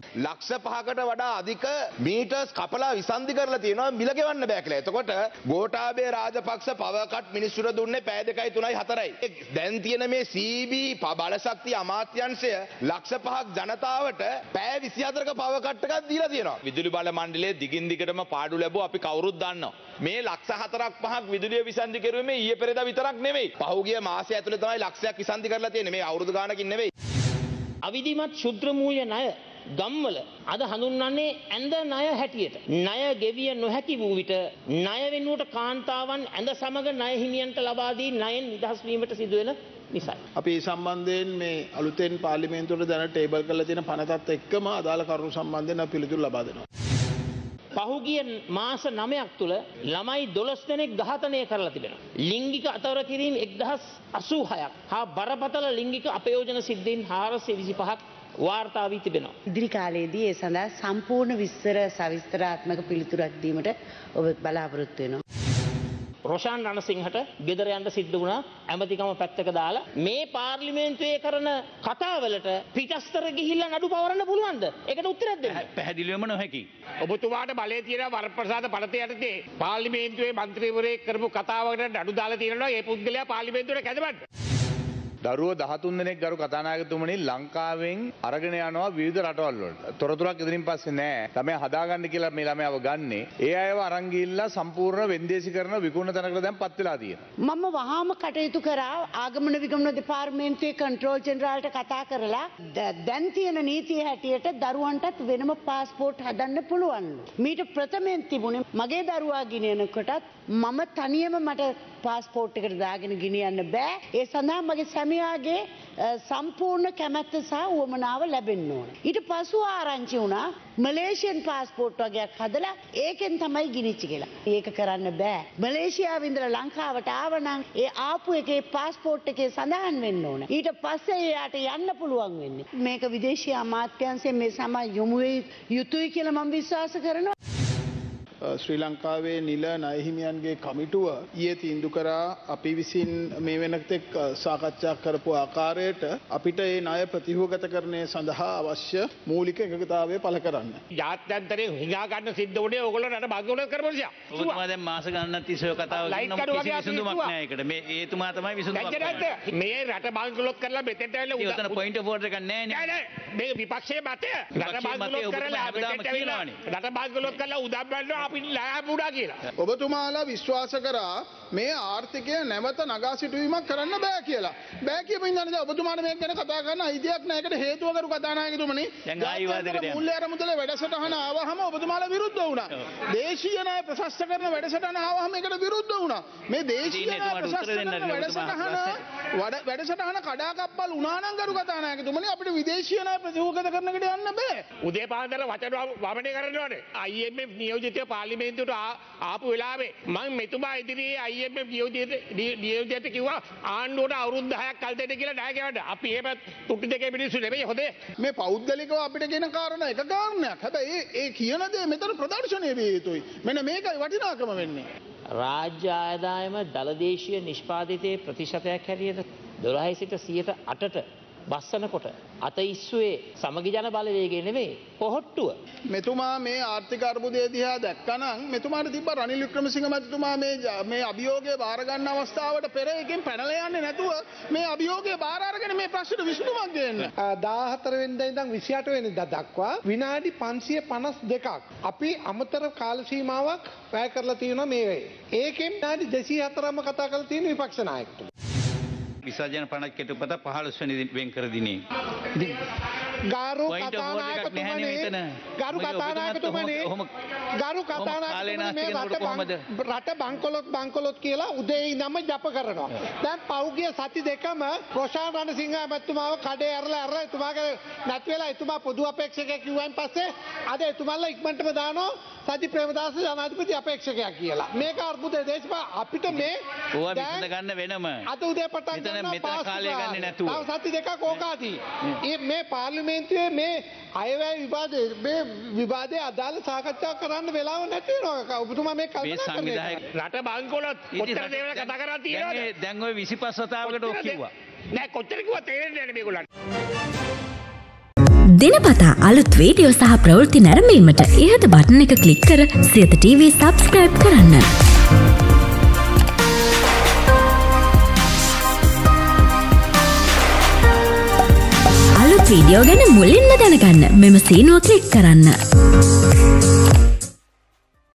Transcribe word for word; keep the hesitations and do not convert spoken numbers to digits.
ලක්ෂ පහකට වඩා අධික මීටර්ස් කපලා විසන්ධි කරලා තියෙනවා මිල ගෙවන්න බෑ කියලා. එතකොට ගෝඨාභය රාජපක්ෂ පවර් කට් මිනිස්සුන්ට දුන්නේ පැය දෙකයි තුනයි හතරයි. දැන් තියෙන මේ සී බී බලශක්ති අමාත්‍යාංශය ලක්ෂ පහක් ජනතාවට පැය විසිහතරක පවර් කට් එකක් දීලා තියෙනවා. විදුලි බල මණ්ඩලයේ දිගින් දිගටම පාඩු ලැබුවා අපි කවුරුත් දන්නවා. මේ ලක්ෂ හතරක් පහක් විදුලිය විසන්ධි කරුවේ මේ ඊයේ පෙරේදා විතරක් නෙමෙයි. පහුගිය මාසය ඇතුලේ තමයි ලක්ෂයක් විසන්ධි කරලා තියෙන්නේ. මේ අවුරුදු ගානකින් නෙමෙයි. අවිධිමත් ශුද්‍ර මූල්‍ය ණය ගම්වල අද හඳුන්වන්නේ ඇඳ ණය හැටියට. ණය ගෙවිය නොහැකි වූ විට ණය වෙනුවට කාන්තාවන් ඇඳ සමග ණය හිමියන්ට ලබා දී ණයෙන් නිදහස් වීමට සිදුවෙන නිසායි. අපි මේ සම්බන්ධයෙන් මේ අලුතෙන් පාර්ලිමේන්තුවට දැන ටේබල් කරලා තියෙන පනතත් එක්කම අදාළ කරුණු සම්බන්ධයෙන් අපි පිළිතුරු ලබා දෙනවා. පහුගිය මාස නවයක් තුළ ළමයි දොළොස් දෙනෙක් ඝාතනය කරලා තිබෙනවා. ලිංගික අතවර කිරීම එක්දහස් අසූ හයක් හා බරපතල ලිංගික අපයෝජන සිද්ධීන් හාරසිය විසිපහක් වාර්තා වී තිබෙනවා. ඉදිරි කාලයේදී ඒ සඳහා සම්පූර්ණ විස්තර සවිස්තරාත්මක පිළිතුරක් දීමට ඔබ බලාපොරොත්තු වෙනවා. රොෂාන් රණසිංහට ගෙදර යන්න සිද්ධ වුණා ඇමතිකම පැත්තක දාලා. මේ පාර්ලිමේන්තුවේ කරන කතාවලට පිටස්තර ගිහිල්ලා නඩු පවරන්න පුළුවන්ද? ඒකට උත්තරයක් දෙන්න. පැහැදිලිවම නොහැකි. ඔබතුමාට බලය තියෙන වරප්‍රසාද පළත යටතේ පාර්ලිමේන්තුවේ මන්ත්‍රීවරයෙක් කරපු කතාවකට නඩු දාලා තියෙනවා. ඒ පුද්ගලයා පාර්ලිමේන්තුවට කැඳවන්න. දරුවෝ දහතුන් දෙනෙක් ගරු කතානායකතුමනි ලංකාවෙන් අරගෙන යනවා විවිධ රටවල් වලට. තොරතුරක් ඉදිරින් පස්සේ නෑ. ළමයා හදාගන්න කියලා මේ ළමයාව ගන්නෙ. ඒ අයව අරන් ගිහිල්ලා සම්පූර්ණ වෙන්දේසීකරන විකුණන තැනකට දැන් පත් වෙලා තියෙනවා. මම වහාම කටයුතු කරා ආගමන විගමන දෙපාර්තමේන්තුවේ කන්ට්‍රෝල් ජෙනරාල්ට කතා කරලා දැන් තියෙන නීතිය හැටියට දරුවන්ටත් වෙනම පාස්පෝර්ට් හදන්න පුළුවන්ලු. මීට ප්‍රථමයෙන් තිබුණේ මගේ දරුවා ගෙනියනකොටත් මම තනියම මට පාස්පෝර්ට් එකට දාගෙන ගෙනියන්න බෑ. ඒ සඳහා මගේ සැමියාගේ සම්පූර්ණ කැමැත්ත සහ උවමනාව ලැබෙන්න ඕන. ඊට පසුව ආරංචි වුණා මලේසියන් පාස්පෝර්ට් වගේක් හදලා ඒකෙන් තමයි ගිනිච්ච කියලා. ඒක කරන්න බෑ. මලේසියාවෙ ඉඳලා ලංකාවට ආවනම් ඒ ආපු එකේ පාස්පෝර්ට් එකේ සඳහන් වෙන්න ඕන. ඊට පස්සේ එයාට යන්න පුළුවන් වෙන්නේ. මේක විදේශීය අමාත්‍යාංශයෙන් මේ සමා යොමු යුතුයි කියලා මම විශ්වාස කරනවා. ශ්‍රී ලංකාවේ නිල ණය හිමියන්ගේ කමිටුව ඊයේ තීන්දුව කරා අපි විසින් මේ වෙනතෙක් සාකච්ඡා කරපු ආකාරයට අපිට මේ ණය ප්‍රතිහෝගතකරණය සඳහා අවශ්‍ය මූලික එකඟතාවය පළ කරන්න. ජාත්‍යන්තරේ හිඟා ගන්න සිද්ධ වුණේ ඕගොල්ලෝ රට බංගලෝර කරපු නිසා. ඔබතුමා දැන් මාස ගණනක් තිස්සේ කතාව කරනවා කිසි විසඳුමක් නැහැ ඒකට. මේ ඒතුමා තමයි විසඳුමක් කරන්නේ. මේ රට බංගලෝර කරලා මෙතෙන්ට ඇවිල්ලා උදා පොයින්ට් ඔෆ් ඕඩර් එකක් නැහැ නේ. නෑ නෑ මේ විපක්ෂයේ මතය රට බංගලෝර කරලා මෙතෙන්ට ඇවිල්ලා රට බංගලෝර කරලා උදා බැලුවා අපි ලෑබුණා කියලා. ඔබතුමාලා විශ්වාස කරා මේ ආර්ථිකය නැවත නගා සිටුවීමක් කරන්න බෑ කියලා. බෑ කියපින් යන දැන් ඔබතුමාට මේක ගැන කතා කරන්න අයිතියක් නැහැ. ඒකට හේතුව කරු කතානායකතුමනි. දැන් ආයි වාදයකට යන්න. මුල්ලේ අරමුදල වැඩසටහන ආවහම ඔබතුමාලා විරුද්ධ වුණා. දේශීය ණය ප්‍රශස්ත කරන වැඩසටහන ආවහම ඒකට විරුද්ධ වුණා. මේ දේශීය ණය ප්‍රශස්ත කරන වැඩසටහන වැඩසටහන කඩාකප්පල් වුණා නම් කරු කතානායකතුමනි අපිට විදේශීය ණය ප්‍රතිහෝගත කරනකට යන්න බෑ. උදේ පාන්දර වචන වමනේ කරනවානේ. ආයි එම් එෆ් නියෝජිතය පාර්ලිමේන්තුවට ආපු වෙලාවේ මම මෙතුමා ඉදිරියේ ආයි එම් එෆ් නියෝජිතයට කිව්වා ආණ්ඩුවට අවුරුදු දහයක් කල් දෙන්න කියලා ණය ගෙවන්න. අපි එහෙම තුට්ටු දෙකේ මිනිස්සු නෙමෙයි හොදේ. මේ පෞද්ගලිකව අපිට කියන කාරණා එක කාරණයක්. හැබැයි ඒ කියන දේ මෙතන ප්‍රදර්ශනය විය යුතුයි. මෙන්න මේකයි වටිනාකම වෙන්නේ. රාජ්‍ය ආදායම දලදේශීය නිෂ්පාදිතයේ ප්‍රතිශතයක් හැටියට දොළහයි සිට සියයට අටට බස්සනකොට අත ඉස්සුවේ සමගි ජන බලවේගය නෙමෙයි පොහොට්ටුව. මෙතුමා මේ ආර්ථික අර්බුදය දිහා දැක්කනම් මෙතුමාට තිබ්බ රනිල් වික්‍රමසිංහ මැතිතුමා මේ මේ අභියෝගය බාර ගන්න අවස්ථාවට පෙර එකෙන් පැනලා යන්නේ නැතුව මේ අභියෝගය බාර අරගෙන මේ ප්‍රශ්නෙට විසඳුමක් දෙන්න. දාහතර වෙනිදා ඉඳන් විසිඅට වෙනිදා දක්වා විනාඩි පන්සිය පනස් දෙකක් අපි අමතර කාල සීමාවක් වැය කරලා තියෙනවා මේ වෙයි. ඒකෙන් විනාඩි දෙසිය හතරම කතා කරලා තියෙන විපක්ෂ නායකතුමා. විසර්ජන පනත් කෙටුපත පහළොස් වෙනි වෙන් කර දිනේ. ගරු කතානායකතුමනි ගරු කතානායකතුමනි ගරු කතානායකතුමනි රට බංකොලොත් බංකොලොත් කියලා උදේ ඉඳන්ම ජප කරනවා. දැන් පෞගිය සති දෙකම රොෂාන් රණසිංහ මැතිතුමාව කඩේ ඇරලා ඇරලා එතුමාගේ නැති වෙලා එතුමා පොදු අපේක්ෂකයෙක් කිව්වන් පස්සේ අද එතුමාලා ඉක්මනටම දානවා සජි ප්‍රේමදාස ජනාධිපති අපේක්ෂකයා කියලා. මේක අර්බුදයේ දේශපාල අපිට මේ ඕවා විසඳ ගන්න වෙනම අද උදේ පටන් ගන්න මෙතන කාලය ගන්නේ නැතුව. තව සති දෙකක් ඕකාදී. මේ පාර්ලිමේන්තුවේ මේ අයවැය විවාදයේ මේ විවාදයේ අදාළ සාකච්ඡා කරන්න වෙලාව නැති වෙනවා. ඔබතුමා මේ කල්පනා කරන්නේ රට බංකොලොත් කොච්චර දේවල් කතා කරලා තියෙනවද? දැන් ඔය විසිපස් වතාවකට ඔක් කිව්වා. නෑ කොච්චර කිව්වා තේරෙන්නේ නැහැ මේගොල්ලන්ට. දිනපතා අලුත් වීඩියෝ සහ ප්‍රවෘත්ති නැරඹීමට ඉහත බටන් එක ක්ලික් කර සියත ටීවී සබ්ස්ක්‍රයිබ් කරන්න. අලුත් වීඩියෝ ගැන මුලින්ම දැනගන්න මෙම සීනුව ක්ලික් කරන්න.